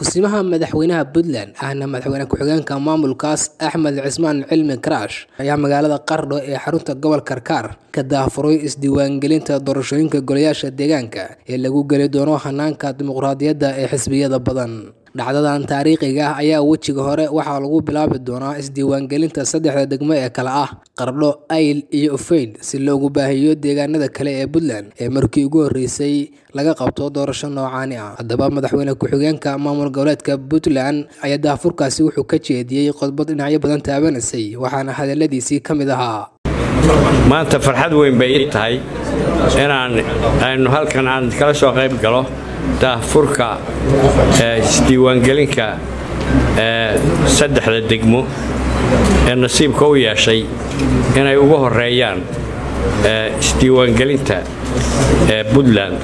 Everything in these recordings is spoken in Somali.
kusimaha madaxweynaha Puntland ahna madaxweyne ku-xigeenka maamulkaas Axmed Cismaan Cilmi Karaash ayaa magaalada Qardho ee xarunta gobolka Karkaar ka daafuray isdiiwaangelinta doorashooyinka golayaasha deegaanka ee lagu gali doono hanaanka dimuqraadiyadda ee xisbiyada badan. dhacdadan taariikhiga ah ayaa wajiga hore waxaa lagu bilaabi doonaa isdiiwaangelinta saddexda degmo ee kala ah Qardho, Ayl iyo Ufayn si loogu baahiyo deegaanada kale ee Puntland ee markii ugu horeysay laga qabto doorasho noocan ah. Haddaba madaxweyne ku-xigeenka maamul goboleedka Puntland ayaa daafurkaasi wuxuu ka jeediyay khudbad dhinacyo badan taabanaysay waxaana hadaladiisii ka mid ahaa: maanta farxad weyn bay tahay aynu halkan aan kala soo qayb galo daafurka isdiiwaangelinka saddexda degmo ee nasiibka u yeeshay inay ugu horeeyaan isdiiwaangelinta Puntland.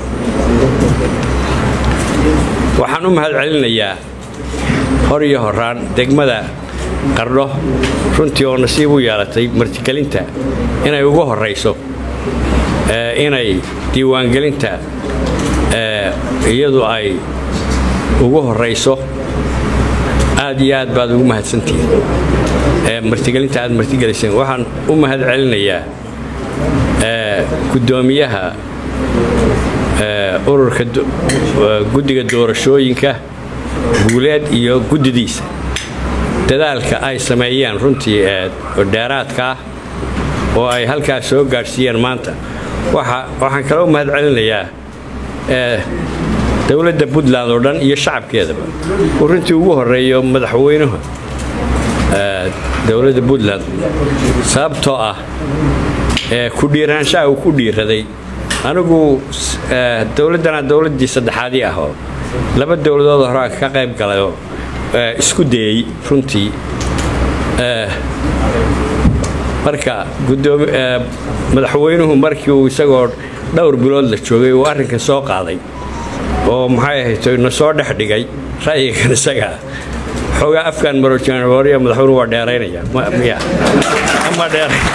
waxaan u mahadcelinayaa hor iyo horaan degmada Qardho runtii oo nasiib u yeelatay martigelinta inay ugu horeyso inay diiwaangelinta iyadu ay ugu horeyso. aad iyo aad baad ugu mahadsantihiin martigelinta aad martigeliseen. waxaan u mahadcelinayaa gudoomiyaha ururka guddiga doorashooyinka guuleed iyo guddidiisa dadaalka ay sameeyeen runtii dheeraadka ah oo ay halkaas soo gaarsiiyeen maanta. waxaan kala u mahadcelinayaa dowladda Puntland oo dhan iyo shacabkeedaba oo runtii ugu horeeyo madaxweynaha dowladda Puntland sababtoo ah ku dhiiraanshaha uu ku dhiiraday. anigu dowladdii saddexaad ah oo laba dowladood hore ka qayb galay oo isku dayay runtii marka madaxweynuhu markii uu isagoo dhowr bilood la joogay uu arrinka soo qaaday oo maxay ahayd na soo dhex dhigay ra'yigan isaga xogaa afkaan marojaan wariya madaxweynuhu waa dheeraynaya ama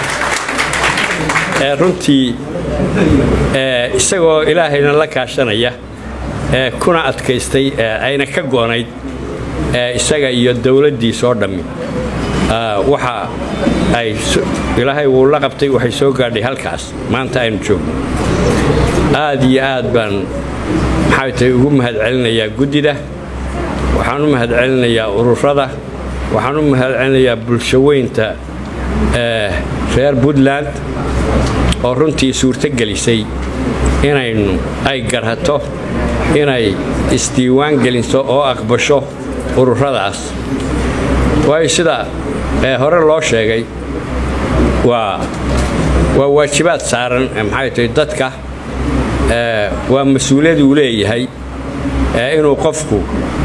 runtii isagoo ilaahayna la kaashanaya kuna adkaystay ayna ka goonayd isaga iyo dowladdii soo dhammi waxa ay ilaahay wuu la qabtay waxay soo gaadhay halkaas maanta aynu joogno. aad iyo aad baan maxay tahay ugu mahadcelinayaa guddida, waxaan u mahadcelinayaa ururada, waxaan u mahadcelinayaa bulshaweynta reer Puntland oo runtii suurto gelisay ay garhato inay isdiiwaan gelinto oo aqbasho ururadaas. waayo sida hore loo sheegay waa waajibaad saaran maxay tahay dadka waa mas'uuliyad uu leeyahay inuu qofku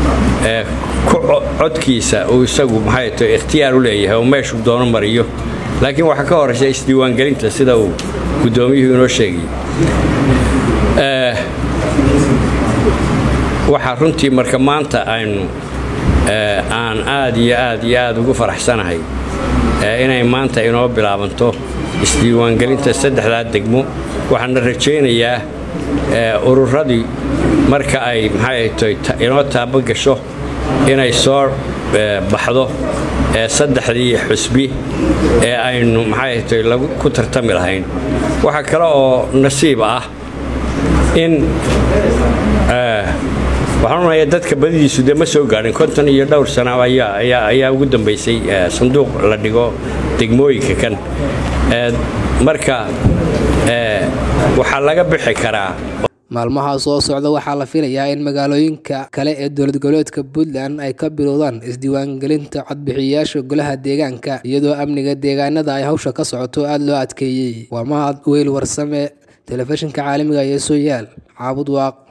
codkiisa uu isagu maxay tahay ikhtiyaar u leeyahay oo meeshu doono mariyo. laakiin waxa ka horeysa isdiiwaangelinta sida uu gudoomiyuhu inoo sheegay. waxa runtii marka maanta aan aad iyo aad ugu faraxsanahay inay maanta inoo bilaabanto isdiiwaangelinta saddexda degmo. waxaan rajaynayaa ururadii marka ay maxay tahay inoo taabo gasho inay soo baxdo saddexdii xusbi ee aynu maxay tahay lagu ku tartami lahayn. waxa kale oo nasiib ah in waxaan leeyahay dadka badidiisu ma soo gaarin 50 iyo dhowr sano ayaa ugu dambeysay sanduuq la dhigo degmooyinka kan. marka waxa laga bixi karaa maalmaha soo socda waxaa la filayaa in magaalooyinka kale ee dowlad goboleedka Puntland ay ka bilowdaan isdiiwaangelinta codbixiyayaasha golaha deegaanka iyadoo amniga deegaanada ay hawsha ka socoto aad loo adkeeyay. waa mahad weyl warsame telefishinka caalamiga ee Sooyaal Caabud Waaq.